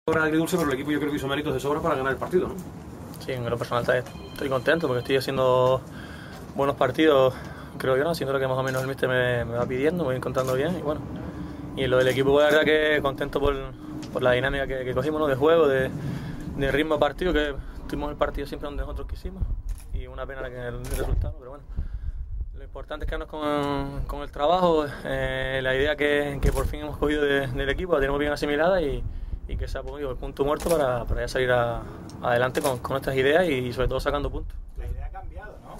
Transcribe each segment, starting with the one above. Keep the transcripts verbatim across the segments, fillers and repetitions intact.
Era agridulce, pero el equipo yo creo que hizo méritos de sobra para ganar el partido, ¿no? Sí, en lo personal estoy contento porque estoy haciendo buenos partidos, creo yo, ¿no? Haciendo lo que más o menos el míster me, me va pidiendo, me voy encontrando bien y bueno. Y lo del equipo, pues, la verdad que contento por, por la dinámica que, que cogimos, ¿no? De juego, de, de ritmo de partido, que tuvimos el partido siempre donde nosotros quisimos y una pena que el, el resultado, pero bueno. Lo importante es quedarnos con, con el trabajo, eh, la idea que, que por fin hemos cogido de, del equipo, la tenemos bien asimilada y y que se ha podido el punto muerto para, para ya salir a, adelante con, con nuestras ideas y sobre todo sacando puntos. La idea ha cambiado, ¿no?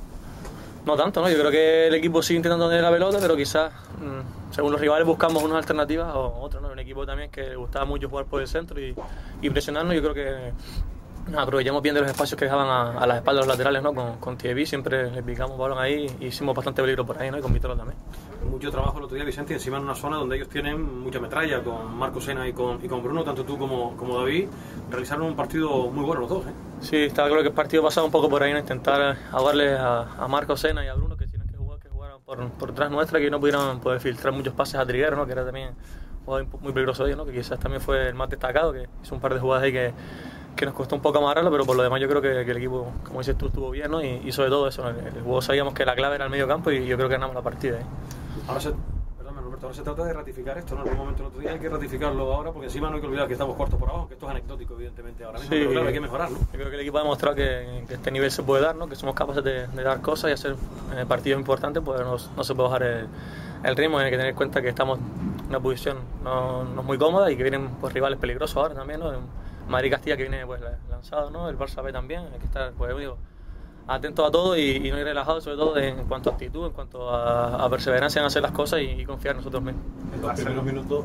No tanto, ¿no? Yo creo que el equipo sigue intentando tener la pelota, pero quizás mmm, según los rivales buscamos unas alternativas o otras, ¿no? Un equipo también que le gustaba mucho jugar por el centro y, y presionarnos. Yo creo que nos aprovechamos bien de los espacios que dejaban a, a las espaldas de los laterales, ¿no? Con, con Thierry siempre le picamos balón ahí y hicimos bastante peligro por ahí, ¿no? Y con Vítor también. Mucho trabajo el otro día, Vicente, encima en una zona donde ellos tienen mucha metralla, con Marco Sena y con, y con Bruno, tanto tú como, como David, realizaron un partido muy bueno los dos, ¿eh? Sí, estaba claro que el partido pasaba un poco por ahí, ¿no? Intentar ahogarle a, a Marco Sena y a Bruno, que tienen que jugar, que jugaran por, por detrás nuestra, que no pudieran poder filtrar muchos pases a Triguero, ¿no? Que era también un jugador muy peligroso de ellos, ¿no? Que quizás también fue el más destacado, que hizo un par de jugadas ahí que, que nos costó un poco amarrarlo, pero por lo demás yo creo que, que el equipo, como dices tú, estuvo bien, ¿no? Y, y sobre todo eso, ¿no? El, el juego sabíamos que la clave era el medio campo y yo creo que ganamos la partida, ¿eh? Ahora se, perdón, Roberto, ahora se trata de ratificar esto, ¿no? En algún momento el otro día hay que ratificarlo ahora, porque encima no hay que olvidar que estamos cuartos por abajo, que esto es anecdótico, evidentemente, ahora mismo, sí, pero claro, hay que mejorarlo. Yo creo que el equipo ha demostrado que, que este nivel se puede dar, ¿no? Que somos capaces de, de dar cosas y hacer eh, partidos importantes, pues no, no se puede bajar el, el ritmo, hay que tener en cuenta que estamos en una posición no, no muy cómoda y que vienen pues, rivales peligrosos ahora también, ¿no? Madrid-Castilla que viene pues lanzado, ¿no? El Barça B también, hay que estar, pues digo, atentos a todo y, y no ir relajados, sobre todo en cuanto a actitud, en cuanto a, a perseverancia en hacer las cosas y, y confiar en nosotros mismos. Los primeros minutos,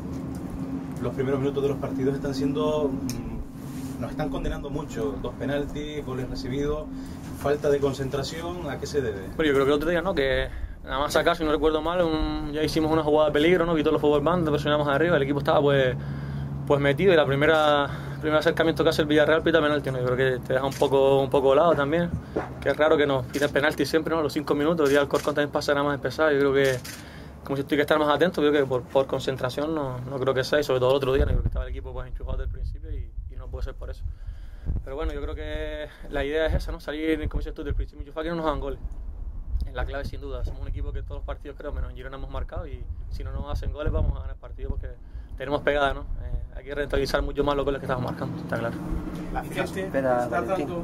los primeros minutos de los partidos están siendo, nos están condenando mucho, dos penaltis, goles recibidos, falta de concentración, ¿a qué se debe? Bueno, yo creo que el otro día, ¿no? Que nada más acá, si no recuerdo mal, un, ya hicimos una jugada de peligro, ¿no? Quitó los fútbol band, presionamos arriba, el equipo estaba pues, pues metido y la primera el primer acercamiento que hace el Villarreal pita penalti, ¿no? Yo creo que te deja un poco un poco volado también, que es raro que nos piten penalti siempre, ¿no? Los cinco minutos, el día del Corcón también pasa nada más empezar, yo creo que como si estoy que estar más atento, creo que por, por concentración no, no creo que sea, y sobre todo el otro día, ¿no? Creo que estaba el equipo pues enchufado desde el principio y, y no puede ser por eso. Pero bueno, yo creo que la idea es esa, ¿no? Salir, como dices tú, del principio enchufado, que no nos hagan goles. Es la clave sin duda, somos un equipo que todos los partidos creo, menos en Girona hemos marcado y si no nos hacen goles vamos a ganar el partido porque tenemos pegada, ¿no? Eh, hay que rentabilizar mucho más los goles que estamos marcando, está claro. La filosofía, está dando,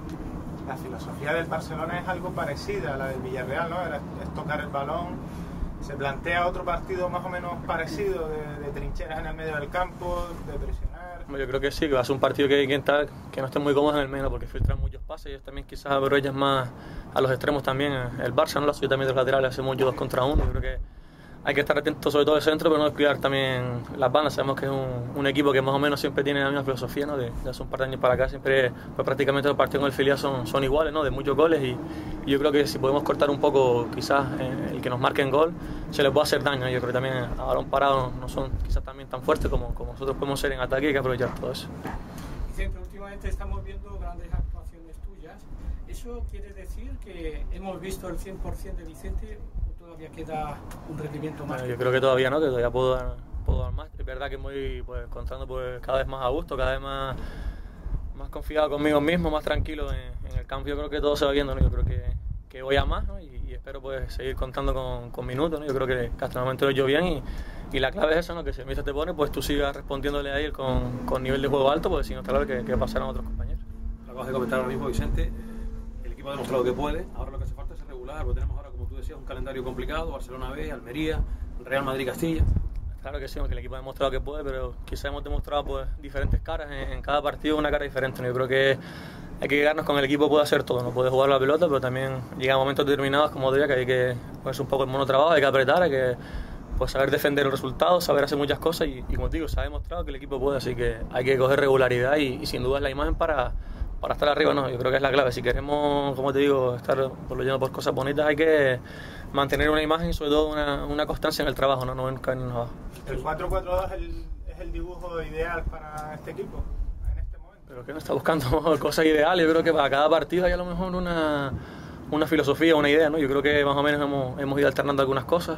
la filosofía del Barcelona es algo parecida a la del Villarreal, ¿no? Era, es tocar el balón, se plantea otro partido más o menos parecido, de, de trincheras en el medio del campo, de presionar. Yo creo que sí, que va a ser un partido que hay que intentar que no estén muy cómodos en el medio porque filtran muchos pases, ellos también quizás aprovechan más a los extremos también, el Barça, ¿no? La suya también de los laterales, hacemos mucho dos contra uno, yo creo que hay que estar atentos sobre todo al centro, pero no descuidar también las bandas. Sabemos que es un, un equipo que más o menos siempre tiene la misma filosofía, ¿no? De, de hace un par de años para acá, siempre pues, prácticamente los partidos con el filial son, son iguales, ¿no? De muchos goles y, y yo creo que si podemos cortar un poco quizás eh, el que nos marquen gol, se les puede hacer daño. Yo creo que también a balón parado no, no son quizás también tan fuertes como, como nosotros podemos ser en ataque y hay que aprovechar todo eso. Vicente, últimamente estamos viendo grandes actuaciones tuyas. ¿Eso quiere decir que hemos visto el cien por cien de Vicente? ¿Todavía queda un rendimiento más? Bueno, yo creo que todavía no, que todavía puedo dar, puedo dar más. Es verdad que voy pues, encontrando pues, cada vez más a gusto, cada vez más, más confiado conmigo mismo, más tranquilo en, en el campo. Yo creo que todo se va viendo, ¿no? Yo creo que, que voy a más, ¿no? y, y espero pues, seguir contando con, con minutos, ¿no? Yo creo que, que hasta el momento lo he hecho bien y, y la clave es eso, ¿no? Que si el míster te pone, pues tú sigas respondiéndole a él con, con nivel de juego alto, porque si no, está claro que, que pasarán otros compañeros. Lo acabas de comentar ahora mismo, Vicente. El equipo ha demostrado que puede, ahora lo que hace falta es regular, porque tenemos ahora, como tú decías, un calendario complicado, Barcelona B, Almería, Real Madrid, Castilla. Claro que sí, porque el equipo ha demostrado que puede, pero quizás hemos demostrado pues, diferentes caras, en, en cada partido una cara diferente, ¿no? Yo creo que hay que llegarnos con el equipo, puede hacer todo, no puede jugar la pelota, pero también llega a momentos determinados, como diría, que hay que ponerse un poco el monotrabajo, hay que apretar, hay que pues, saber defender el resultado, saber hacer muchas cosas y, y como te digo, se ha demostrado que el equipo puede, así que hay que coger regularidad y, y sin duda es la imagen para... para estar arriba, no, yo creo que es la clave. Si queremos, como te digo, estar por lo lleno por cosas bonitas, hay que mantener una imagen y sobre todo una, una constancia en el trabajo, no, no caernos abajo. ¿El cuatro cuatro dos es el, es el dibujo ideal para este equipo en este momento? Pero que no está buscando cosas ideales, yo creo que para cada partido hay a lo mejor una, una filosofía, una idea, ¿no? Yo creo que más o menos hemos, hemos ido alternando algunas cosas.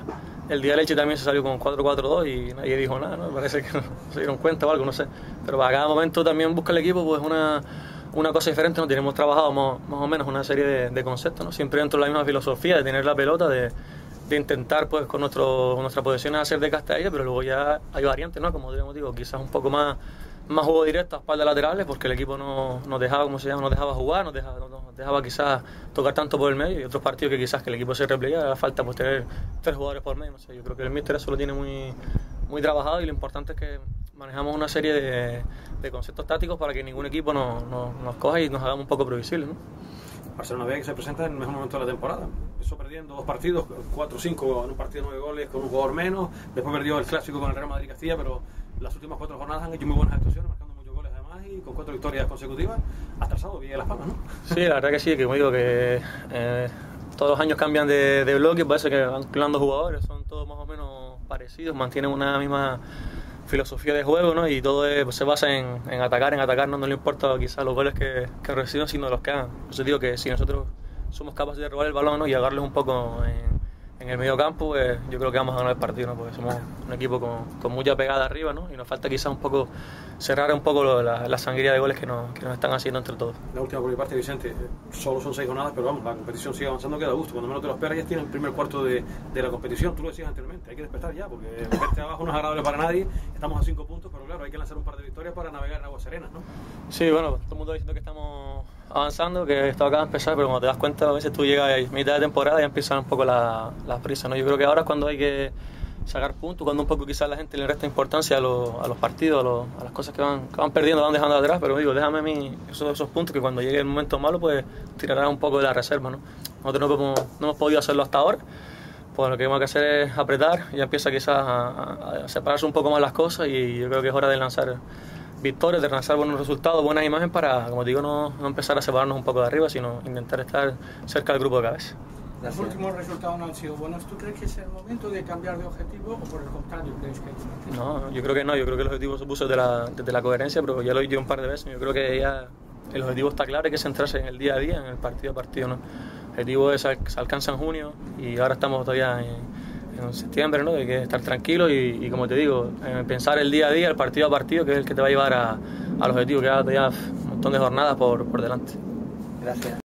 el día de Leche también se salió con cuatro cuatro dos y nadie dijo nada, ¿no? Parece que no se dieron cuenta o algo, no sé. Pero para cada momento también busca el equipo pues una, una cosa diferente, ¿no? Tenemos trabajado más, más o menos una serie de, de conceptos, ¿no? Siempre dentro de la misma filosofía de tener la pelota, de, de intentar pues con nuestro, nuestras posiciones hacer de casta a ella, pero luego ya hay variantes, ¿no? Como digamos, digo, quizás un poco más más juego directo a espaldas laterales porque el equipo no nos dejaba, ¿cómo se llama? Nos dejaba jugar, nos dejaba, nos dejaba quizás tocar tanto por el medio, y otros partidos que quizás que el equipo se replegara, falta pues tener tres jugadores por medio, no sé, yo creo que el míster eso lo tiene muy, muy trabajado y lo importante es que manejamos una serie de, de conceptos tácticos para que ningún equipo no, no, nos coja y nos hagamos un poco previsibles, ¿no? Barcelona B que se presenta en el mejor momento de la temporada. Empezó perdiendo dos partidos, cuatro cinco en un partido de nueve goles con un jugador menos, después perdió el clásico con el Real Madrid-Castilla, pero las últimas cuatro jornadas han hecho muy buenas actuaciones, marcando muchos goles además y con cuatro victorias consecutivas ha trazado bien Las Palmas, ¿no? Sí, la verdad que sí, que como digo que eh, todos los años cambian de, de bloque, parece que van clonando jugadores, son todos más o menos parecidos, mantienen una misma filosofía de juego, ¿no? Y todo es, pues, se basa en, en atacar, en atacar, no, no le importa quizás los goles que, que reciben, sino los que hagan. Por eso digo que si nosotros somos capaces de robar el balón, ¿no? Y agarrarles un poco en, en el medio campo, pues, yo creo que vamos a ganar el partido, ¿no? Porque somos un equipo con, con mucha pegada arriba, ¿no? Y nos falta quizás un poco cerrar un poco lo, la, la sangría de goles que nos, que nos están haciendo entre todos. La última por mi parte, Vicente, solo son seis jornadas, pero vamos, la competición sigue avanzando que da gusto. Cuando menos te lo esperas ya tienes el primer cuarto de, de la competición, tú lo decías anteriormente, hay que despertar ya, porque verte abajo no es agradable para nadie, estamos a cinco puntos, pero claro, hay que lanzar un par de victorias para navegar en aguas serenas, ¿no? Sí, bueno, todo el mundo diciendo que estamos avanzando, que esto acaba de empezar, pero cuando te das cuenta a veces tú llegas a mitad de temporada y empiezan un poco la, la prisa, ¿no? Yo creo que ahora es cuando hay que sacar puntos, cuando un poco quizás la gente le resta importancia a, lo, a los partidos, a, lo, a las cosas que van, que van perdiendo, van dejando atrás, pero digo, déjame a mí esos, esos puntos que cuando llegue el momento malo pues tirará un poco de la reserva, ¿no? Nosotros no, podemos, no hemos podido hacerlo hasta ahora, pues lo que tenemos que hacer es apretar y empieza quizás a, a, a separarse un poco más las cosas y yo creo que es hora de lanzar victorias, de lanzar buenos resultados, buenas imágenes para, como digo, no, no empezar a separarnos un poco de arriba, sino intentar estar cerca del grupo de cabeza. Los últimos resultados no han sido buenos. ¿Tú crees que es el momento de cambiar de objetivo o por el contrario crees que hay que mantener? No, yo creo que no, yo creo que el objetivo se puso desde la, desde la coherencia, pero ya lo he dicho un par de veces, yo creo que ya el objetivo está claro, hay que centrarse en el día a día, en el partido a partido, ¿no? El objetivo es, se alcanza en junio y ahora estamos todavía en, en septiembre, ¿no? Hay que estar tranquilo y, y como te digo, eh, pensar el día a día, el partido a partido, que es el que te va a llevar a, al objetivo, que hay todavía un montón de jornadas por, por delante. Gracias.